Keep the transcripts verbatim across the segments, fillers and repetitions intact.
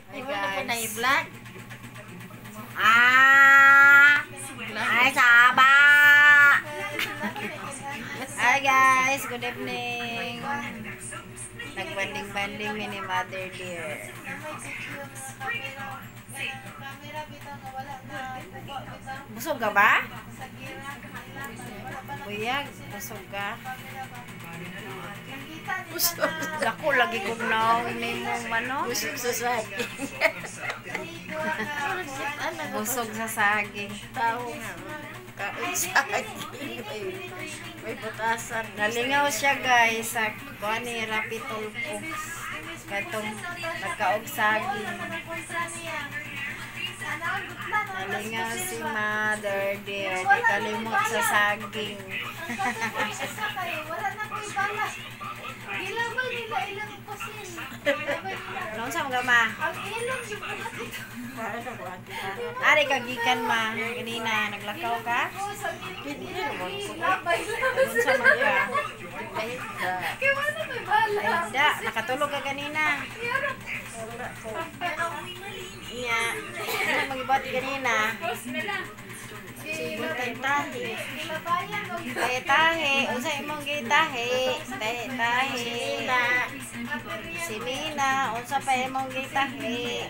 Hi guys. Ah! Ay, saba! Hi guys, good evening. Nagbanding-banding ni Mother Dear. Busog ka ba? Buyag, busog ka? Busog. Ako lagi ko naong nimong ano? Busog sa saging. Busog sa saging. Tao nga. Kain saging. May putasan. Nalingaw siya guys sa kuha ni Rapi Tulpo. Katong nagkaog saging. Nalingaw si Mother Dear. Di kalimot sa saging. Wala na ko ibala. Gilabay nila ilang pasin. Nung sa mga ma? Ang ilang yung buhat ito. Ari kagikan ma. Kanina, naglakaw ka? Hindi naman. Gilabay lang. Nung sa mga? Kaya wala ko ibala. Ay, da. Nakatulog ka kanina. Iya. Ano mag-ibot kanina? Sige, tahi. Gilabayan o Tahi, tahi. Usa imong gitahi. Tahi, tahi. Si Mina. Unsa pa imong gitahi.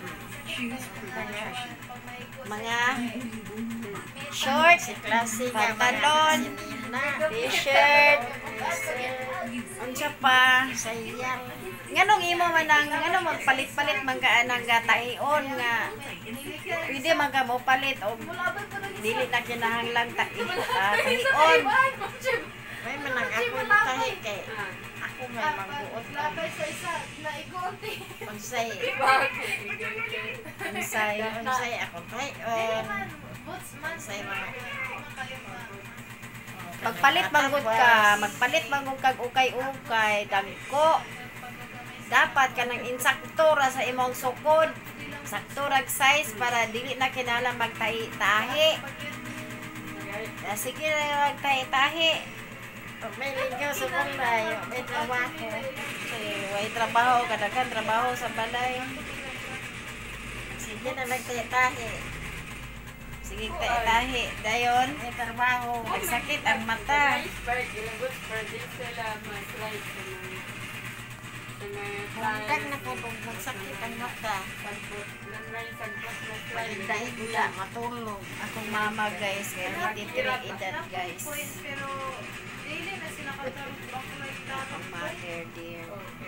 Mga short, pantalon, t-shirt, unsa pa. Nganong imo man ang ngano magpalit-palit man ka anang gataion nga pwede man ka mo palit o dili na kinahanglan ta uh, tahion. May manang ako tahi kay ako may magbuot lang. labay sa isa na igote. Unsay unsay unsay ako tahion. Unsay mga magpalit manggod ka, magpalit manggod kag ukay-ukay, dagko. Dapat ka nang insaktura sa imong sukod. Sakturag size para dili na kinala magtahi-tahi. Ah, sige na magtahi-tahi. May linggaw sa balay, may trabaho. Sige, may trabaho, kadagan trabaho sa balay. Sige na magtahi-tahi. Sige, tahi-tahi. Dayon, may trabaho. Nagsakit ang mata. Mungkag na ko kung magsakit ang mata. Dahil gula, matulog. Akong mama guys, kaya hindi tiri edad guys. Pero daily na sila katarong bakulay Akong mother dear.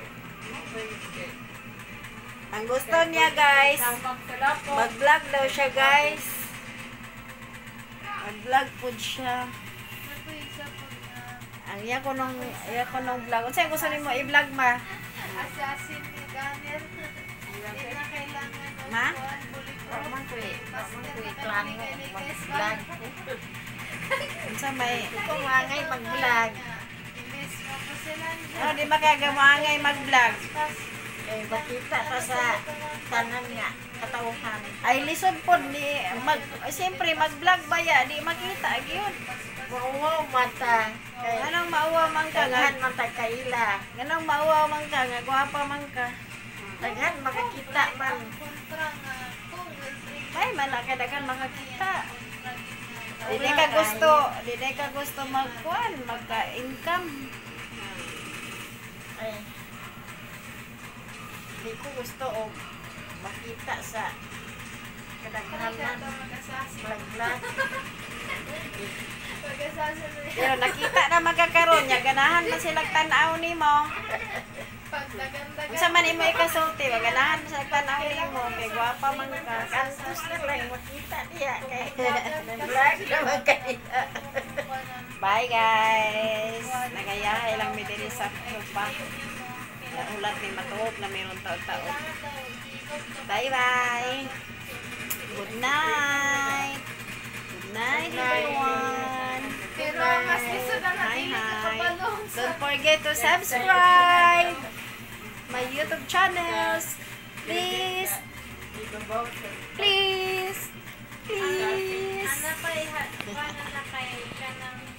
Ang gusto niya guys, mag-vlog daw siya guys. Mag-vlog po siya. Ang iya ko nung, iya ko nung vlog. Unsay gusto nimo i-vlog ma? assassin ni Gunner. Hindi na kailangan ng Ma? bulikot. Man ko eh, man ko eh, Plano plano mag-vlog. Unsa may kung angay mag-vlog. Imbes mo po sila. Oh, di makagamaangay mag-vlog. Eh, bakita pa sa tanan nga, katauhan. Ay, lisod po, ni, mag, ay, siyempre, mag-vlog ba ya? Di makita, yun. Mauwaw mata. Kay, anong mauwaw man ka? Taghan mata kaila. Anong mauwaw man ka? Nga, guwapa man ka. Taghan, makakita man. Kontra nga. Kung will Ay, malakadagan makakita. Di ka gusto, di ka gusto magkuhan, magka-income. Ay. Hindi ko gusto o makita sa kadaghanan vlog-vlog. Pero nakita na magkakaroon niya, ganahan na silang tanaw ni mo. Kung sa man imo ikasulti, ganahan na silang tanaw ni mo. Kay guwapa man ka. Kantos na lang makita niya. Kay vlog naman kanina. Bye guys! Nagayahay lang mi diri sa sopa. Ulat ni matuog na mayroon taon-taon. Bye-bye! Good night! Good night, everyone! Pero mas gusto na Hi, natin hi! kabalong sa Don't forget to subscribe my YouTube channels. Please! Please! Please! Ana pa iha, paano na kay kanang